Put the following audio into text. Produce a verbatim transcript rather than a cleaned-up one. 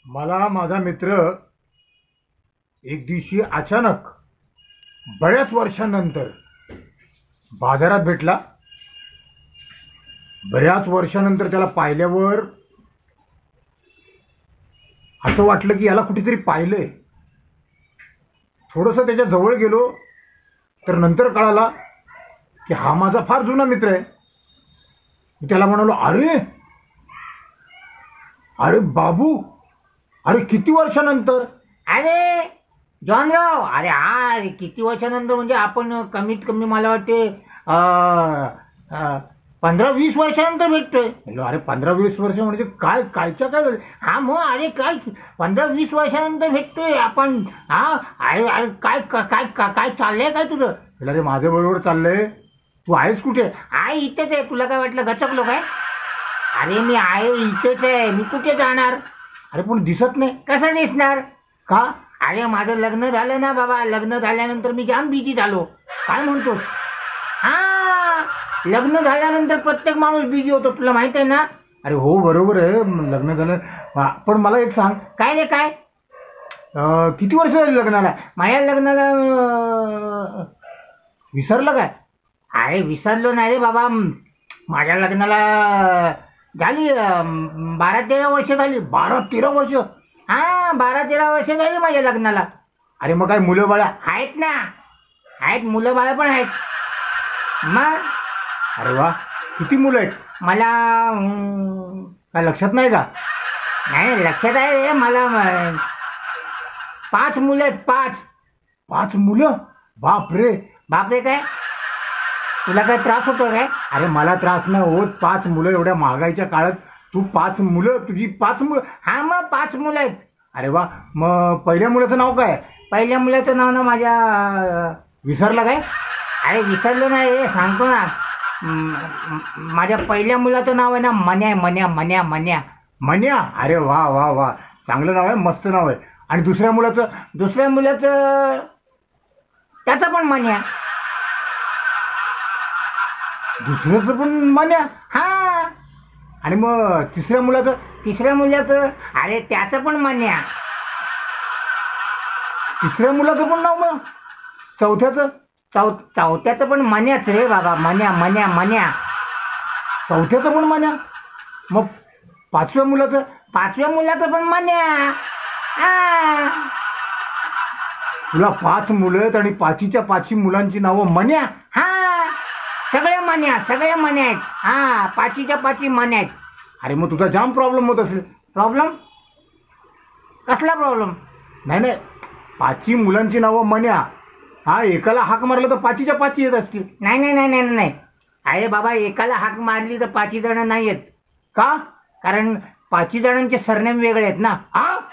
मला माझा मित्र एक दिवशी अचानक बऱ्याच वर्षानंतर बाजारात भेटला. बऱ्याच वर्षानंतर त्याला पाहिल्यावर असं वाटलं की याला कुठेतरी पाहिलंय. थोडंसं त्याच्या जवळ गेलो तर नंतर कळाला की हा माझा फार जुना मित्र आहे. मी त्याला म्हणालो, अरे अरे बाबू, अरे किती वर्षानंतर. अरे जॉनराव, अरे हा किती वर्षानंतर म्हणजे आपण कमीत कमी मला वाटते पंधरा वीस वर्षानंतर भेटतोय. म्हणलो, अरे पंधरा वीस वर्ष म्हणजे काय कायच्या काय झालं. हा मग अरे काय पंधरा वीस वर्षानंतर भेटतोय आपण. हा अरे अरे काय काय काय चाललंय काय तुझं. अरे माझ्या बरोबर चाललंय. तू आहेस कुठे. आहे इथेच आहे. तुला काय वाटलं गचकलो काय. अरे मी आहे इथेच आहे. मी कुठे जाणार. अरे पण दिसत नाही. कसं दिसणार का. अरे माझं लग्न झालं ना बाबा. लग्न झाल्यानंतर मी जाम बिझी झालो. काय म्हणतोस. हा लग्न झाल्यानंतर प्रत्येक माणूस बिझी होतो, तुला माहित आहे ना. अरे हो बरोबर आहे, लग्न झालं. पण मला एक सांग. काय रे काय. किती वर्ष झाली लग्नाला. माझ्या लग्नाला विसरलं काय. अरे विसरलो नाही रे बाबा. माझ्या लग्नाला झाली बारा तेरा वर्ष झाली. बारा तेरा वर्ष. हा बारा तेरा वर्ष झाली माझ्या लग्नाला. अरे मग काय मुलं बाळा आहेत ना. आहेत मुलं बाळा पण आहेत मग. अरे वा, किती मुलं आहेत. मला काय लक्षात नाही का. नाही लक्षात आहे रे मला. पाच मुलं आहेत. पाच पाच मुलं. बापरे. बापरे काय तुला काय त्रास होतो काय. अरे मला त्रास नाही होत. पाच मुलं एवढ्या महागाईच्या काळात तू पाच मुलं. तुझी पाच मुलं. हा मग पाच मुलं आहेत. अरे वा. मग पहिल्या मुलाचं नाव काय. पहिल्या मुलाचं नाव ना माझ्या विसरला काय. अरे विसरलो नाही रे, सांगतो ना. माझ्या पहिल्या मुलाचं नाव आहे ना मन्या. मन्या मन्या मन्या मन्या. अरे वा वा वा, चांगलं नाव आहे, मस्त नाव आहे. आणि दुसऱ्या मुलाचं. दुसऱ्या मुलाचं त्याचं पण मन्या. दुसऱ्याचं पण मन्या. हा आणि मग तिसऱ्या मुलाचं. तिसऱ्या मुलाचं अरे त्याचं पण मन्या. तिसऱ्या मुलाचं पण नाव. मग चौथ्याचं. चौ चौथ्याचं पण मन्याच रे बाबा. मन्या मन्या मन्या. चौथ्याचं पण मन्या. मग पाचव्या मुलाचं. पाचव्या मुलाचं पण मन्या. हा तुला पाच मुलं आहेत आणि पाचीच्या पाचही मुलांची नावं मन्या. हा सगळ्या मन्या. सगळ्या मन्या आहेत. हा पाचीच्या पाची मन्या आहेत. अरे मग तुझा जाम प्रॉब्लेम होत असेल. प्रॉब्लेम कसला प्रॉब्लेम. नाही नाही, पाचही मुलांची नावं मन्या. हा एकाला हाक मारलं तर पाचीच्या पाची येत असतील. नाही नाही नाही नाही नाही अरे बाबा, एकाला हाक मारली तर पाची जण नाही येत. का. कारण पाची जणांचे सरनेम वेगळे आहेत ना. हा